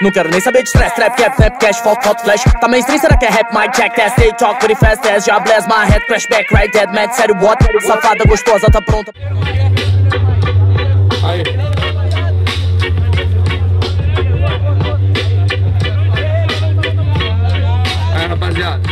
Não quero nem saber de stress, trap, cap, rap, cash, foto, flash. Tá mainstream, será que é rap, mic, check, test, they talk, pretty fast, as já blast, my head, crash back, right, dead, mad, sério, what? Safada, gostosa, tá pronta. Aí. Aí, rapaziada.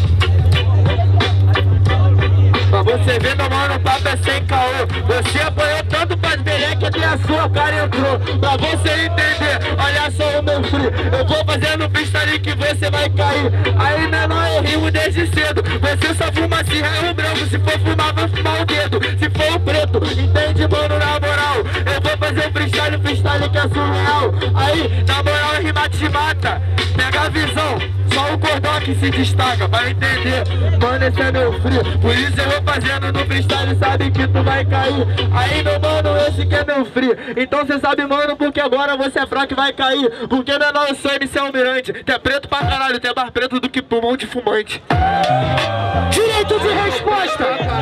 Pra você ver, meu mano, o papo é sem caô. Você apanhou tanto pras beleque que a sua cara entrou. Pra você entender, olha só o meu free. Eu vou fazendo freestyle que você vai cair. Aí, menor, eu rimo desde cedo. Você só fuma se é o branco. Se for fumar, vai fumar o dedo. Se for o preto, entende, mano, na moral. Eu vou fazer freestyle que é surreal. Aí, na moral, rima te mata. Pega a visão, só o cordão que se destaca. Vai entender, mano, esse é meu free. Por isso eu vou fazendo no freestyle, sabe que tu vai cair. Aí, meu mano, esse que é meu free. Então cê sabe, mano, porque agora você é fraco e vai cair. Porque, menor, eu sou MC Almirante. Tu é preto pra caralho, tu é mais preto do que pulmão de fumante. Direito de resposta.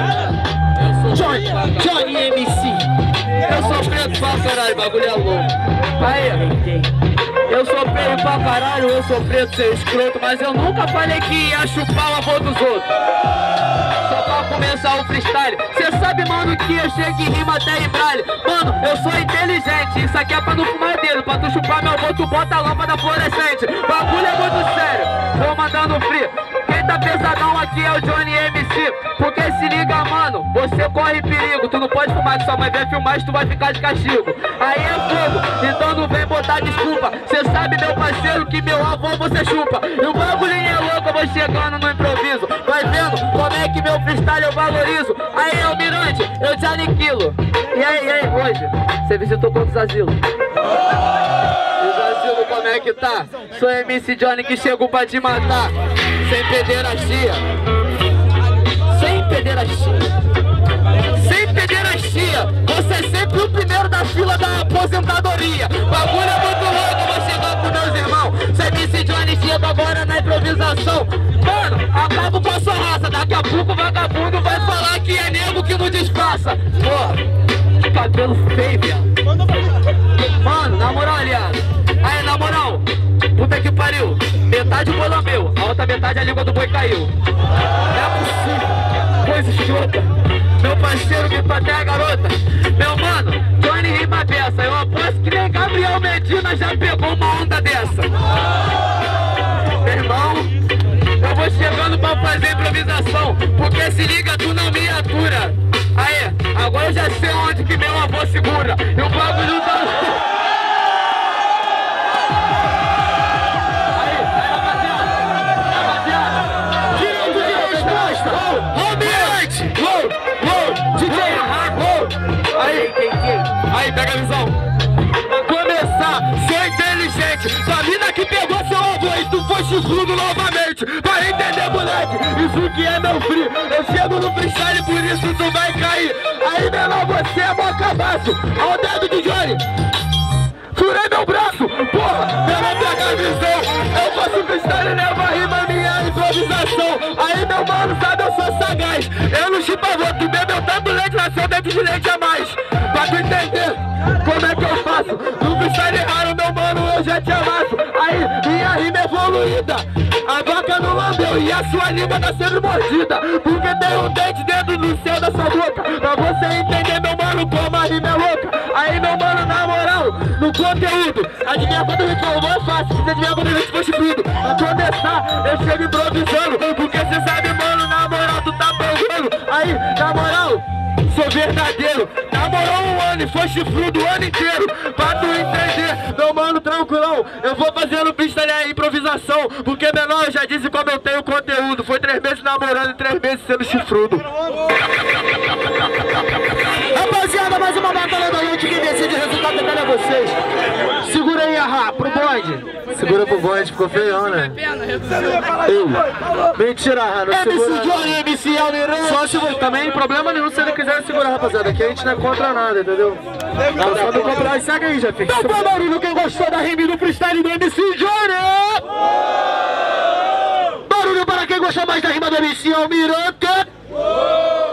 Johnny MC. Eu sou preto pra caralho, bagulho é louco. Aí, eu sou feio pra caralho, eu sou preto, seu escroto. Mas eu nunca falei que ia chupar o avô dos outros. Só pra começar o freestyle. Cê sabe, mano, que eu chego e rima até em braille. Mano, eu sou inteligente, isso aqui é pra não fumar dedo. Pra tu chupar meu avô, tu bota a lâmpada fluorescente. Bagulho é muito sério, vou mandando free. Quem tá pesadão aqui é o Johnny MC. Porque se liga, mano, você corre perigo. Tu não pode fumar que sua mãe vai filmar, tu vai ficar de castigo. Aí é fogo, então não vem botar desculpa. Cê sabe, meu parceiro, que meu avô você chupa. E o bagulhinho é louco, eu vou chegando no improviso. Vai vendo como é que meu freestyle eu valorizo. Aí, Almirante, eu te aniquilo. E aí, hoje, você visitou quantos asilos? Os asilos, como é que tá? Sou MC Johnny que chegou pra te matar. Sem pederastia. Sem pederastia. Sem pederastia. Você é sempre o primeiro da fila da aposentadoria. Bagulho é muito louco, eu vou chegar com meus irmãos. Sou MC Johnny, chega agora na improvisação. Mano, acabo com a sua raça. Daqui a pouco o vagabundo vai falar que é nego que não disfarça. Pô, cabelo feio, viado. Mano, na moral, aliado. Aí, na moral, puta que pariu. Metade o bolão meu, a outra metade a língua do boi caiu. Não é possível, coisa escrota. Meu parceiro me até a garota. Meu mano, Johnny rima dessa. Eu aposto que nem Gabriel Medina já pegou uma onda dessa. Meu irmão, eu vou chegando pra fazer improvisação. Porque se liga, tu não me atura. Aí, agora eu já sei onde que meu avô segura. E o bagulho tá... Aí, pega a visão. Pra começar, sou inteligente. Sua mina que pegou seu avô e tu foi chifrudo novamente. Vai entender, moleque, isso que é meu free. Eu chego no freestyle, por isso tu vai cair. Aí, menor, você é mó cabaço. Ao dedo de Johnny, furei meu braço. Porra, menor, pega a visão. Eu faço freestyle e levo a rima, minha improvisação. Aí, meu mano, sabe, eu sou sagaz. Eu não chupo avô, tu bebeu tanto leite, nasceu dente de leite a mais. Pra tu entender como é que eu faço. No freestyle raro, meu mano, eu já te amasso. Aí, minha rima evoluída. A vaca não lambeu e a sua língua tá sendo mordida. Porque tem um dente dentro do céu da sua boca. Pra você entender, meu mano, como a rima é louca. Aí, meu mano, na moral, no conteúdo, adivinha quando o ritmo é fácil. Você adivinha quando o ritmo é chifrudo. Pra começar, eu chego improvisando. Porque cê sabe, mano, na moral, tu tá pegando. Aí, na moral, sou verdadeiro. Namorou um ano e foi chifrudo o ano inteiro. Pra tu entender, meu mano, tranquilão. Eu vou fazendo freestyle aí, improvisação. Porque, menor, eu já disse como eu tenho conteúdo. Foi 3 meses namorando e 3 meses sendo chifrudo. Rapaziada, mais uma batalha da noite. Quem decide o resultado é vocês. Segura aí, Arra, pro bonde. Segura pro bonde, ficou feião, né? Mentira, Arra, não segura. MC Johnny, MC Almirante. Só segura, também problema nenhum se ele quiser segurar, rapaziada. Aqui a gente não é contra nada, entendeu? Não, só não comprar. Segue aí, já fica. Então, barulho, quem gostou da rima do freestyle do MC Johnny? Barulho para quem gostou mais da rima do MC Almirante.